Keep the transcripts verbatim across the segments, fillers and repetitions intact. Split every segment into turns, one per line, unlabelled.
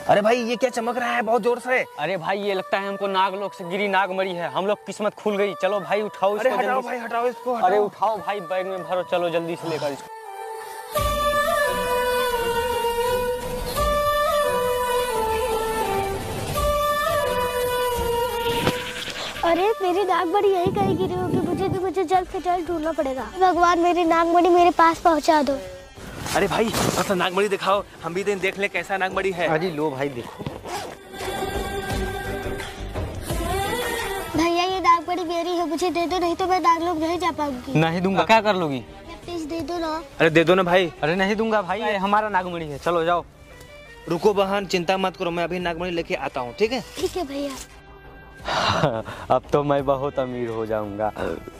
अरे भाई ये क्या चमक रहा है बहुत जोर से?
अरे भाई ये लगता है हमको नागलोक से गिरी नागमणि है। हम लोग किस्मत खुल गई। चलो भाई उठाओ इसको।
अरे हटाओ भाई हटाओ इसको हटाओ।
अरे उठाओ भाई, बैग में भरो, चलो जल्दी से लेकर इसको।
अरे मेरी नागमणि यही कहीं गिरी होगी, मुझे भी मुझे जल्द से जल्द ढूंढना पड़ेगा। भगवान मेरी नागमणि मेरे पास पहुंचा दो।
अरे भाई बस नागमणि दिखाओ, हम भी देख ले कैसा नागमणि है।
अजी लो भाई देखो।
भैया ये नागमणि मेरी है, मुझे दे दो, नहीं तो मैं नागलोक नहीं जा पाऊंगी।
नहीं दूंगा। क्या कर लोगी?
प्लीज दे दो ना।
अरे दे दो ना भाई।
अरे नहीं दूंगा भाई, ये हमारा नागमणि है। चलो जाओ।
रुको बहन, चिंता मत करो, मैं अभी नागमणि लेके आता हूँ। ठीक है
ठीक है भैया।
अब तो मैं बहुत अमीर हो जाऊंगा।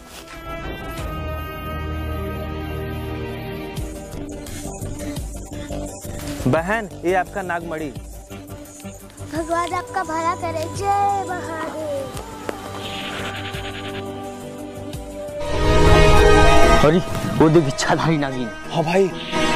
बहन ये आपका नागमणि।
भगवान आपका भला करे। जय महादेव।
अरे वो देख इच्छाधारी नागिन।
हाँ भाई।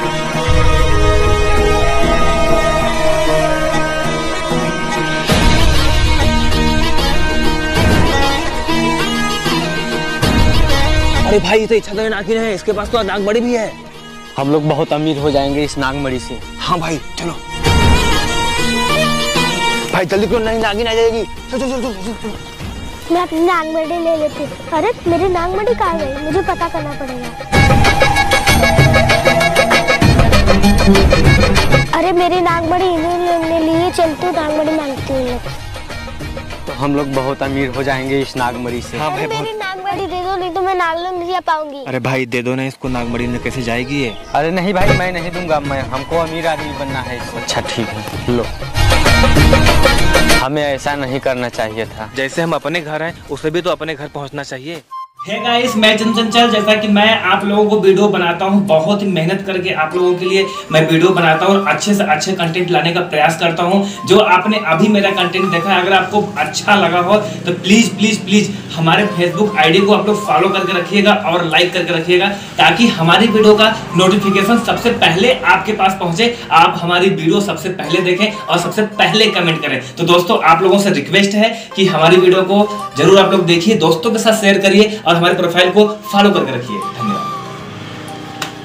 अरे भाई ये तो इच्छाधारी नागिन है, इसके पास तो नागमणि भी है।
हम लोग बहुत अमीर हो जाएंगे इस नागमणि से।
हाँ भाई चलो भाई जल्दी करो, नहीं नागिन आ जाएगी। चलो चलो चलो चलो।
मैं अपनी नागमणि ले लेती हूँ। अरे मेरी नागमणि कहाँ गई, मुझे पता करना पड़ेगा। अरे मेरी नागमणि इन्होंने लिए, चलती हूँ नागमणि मांगती हूँ।
तो हम लोग बहुत अमीर हो जाएंगे इस नागमणि से।
हाँ
भाई मेरी नागमणि दे दो, नहीं तो मैं नागलोक नहीं जा पाऊंगी।
अरे भाई दे दो ना इसको, नागमणि में कैसे जाएगी ये?
अरे नहीं भाई मैं नहीं दूंगा, मैं हमको अमीर आदमी बनना है। अच्छा ठीक है लो। हमें ऐसा नहीं करना चाहिए था।
जैसे हम अपने घर हैं उसे भी तो अपने घर पहुंचना चाहिए।
है गाइस, मैं चंचल। जैसा कि मैं आप लोगों को वीडियो बनाता हूं, बहुत ही मेहनत करके आप लोगों के लिए मैं वीडियो बनाता हूं और अच्छे से अच्छे कंटेंट लाने का प्रयास करता हूं। जो आपने अभी मेरा कंटेंट देखा है, अगर आपको अच्छा लगा हो तो प्लीज प्लीज प्लीज हमारे फेसबुक आईडी को आप लोग फॉलो करके रखिएगा और लाइक करके रखिएगा, ताकि हमारी वीडियो का नोटिफिकेशन सबसे पहले आपके पास पहुंचे, आप हमारी वीडियो सबसे पहले देखें और सबसे पहले कमेंट करें। तो दोस्तों आप लोगों से रिक्वेस्ट है कि हमारी वीडियो को जरूर आप लोग देखिए, दोस्तों के साथ शेयर करिए और हमारे प्रोफाइल को फॉलो करके रखिए। धन्यवाद।